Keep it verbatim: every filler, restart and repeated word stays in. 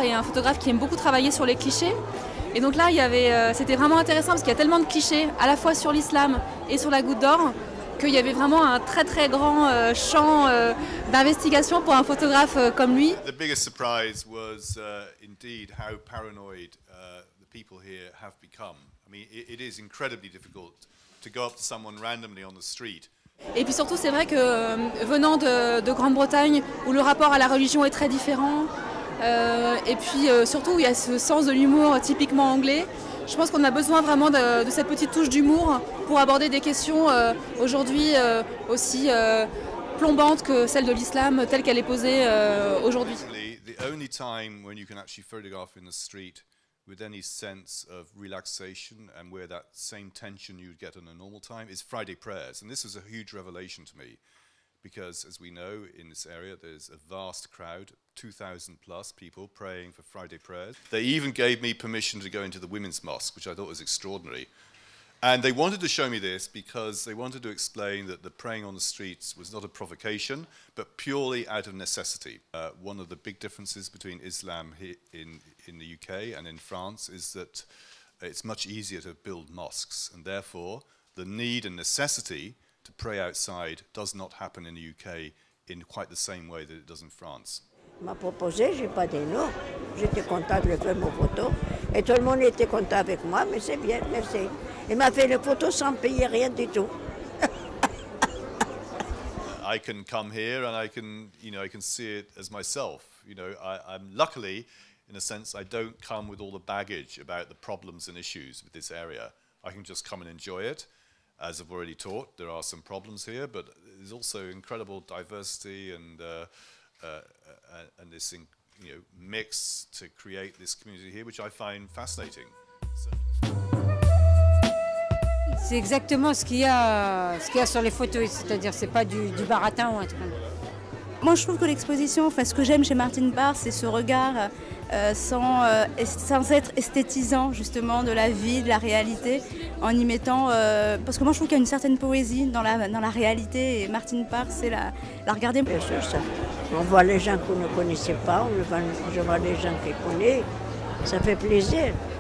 est un photographe qui aime beaucoup travailler sur les clichés. Et donc là, il y avait, euh, c'était vraiment intéressant parce qu'il y a tellement de clichés, à la fois sur l'islam et sur la Goutte d'Or, qu'il y avait vraiment un très très grand euh, champ euh, d'investigation pour un photographe euh, comme lui. The biggest surprise was uh, indeed how paranoid uh, the people here have become. I mean, it, it is incredibly difficult to go up to someone randomly on the street. Et puis surtout, c'est vrai que euh, venant de, de Grande-Bretagne, où le rapport à la religion est très différent, euh, et puis euh, surtout où il y a ce sens de l'humour typiquement anglais, je pense qu'on a besoin vraiment de, de cette petite touche d'humour pour aborder des questions euh, aujourd'hui euh, aussi euh, plombantes que celle de l'islam telle qu'elle est posée euh, aujourd'hui. The only time when you can actually photograph in the street with any sense of relaxation and where that same tension you'd get on a normal time is Friday prayers. And this was a huge revelation to me because, as we know, in this area there's a vast crowd, two thousand plus people praying for Friday prayers. They even gave me permission to go into the women's mosque, which I thought was extraordinary. And they wanted to show me this because they wanted to explain that the praying on the streets was not a provocation, but purely out of necessity. Uh, one of the big differences between Islam here in, in the U K and in France is that it's much easier to build mosques, and therefore the need and necessity to pray outside does not happen in the U K in quite the same way that it does in France. M'a proposé, j'ai pas dit non. J'étais content de faire mes photos. Et tout le monde était content avec moi, mais c'est bien, merci. Il m'a fait les photos sans payer rien du tout. I can come here and I can, you know, I can see it as myself. You know, I, I'm luckily, in a sense, I don't come with all the baggage about the problems and issues with this area. I can just come and enjoy it. As I've already taught, there are some problems here, but there's also incredible diversity and uh, uh, uh, and this, you know, mix to create this community here, which I find fascinating. So. C'est exactement ce qu'il y a, ce qu'il y a sur les photos, c'est-à-dire c'est pas du, du baratin ou un truc. Moi je trouve que l'exposition, enfin ce que j'aime chez Martine Parr, c'est ce regard euh, sans, euh, sans être esthétisant justement de la vie, de la réalité, en y mettant, euh, parce que moi je trouve qu'il y a une certaine poésie dans la, dans la réalité et Martine Parr c'est la, la regarder. Bien sûr, ça. On voit les gens qu'on ne connaissait pas, on voit les gens qu'on connaît, ça fait plaisir.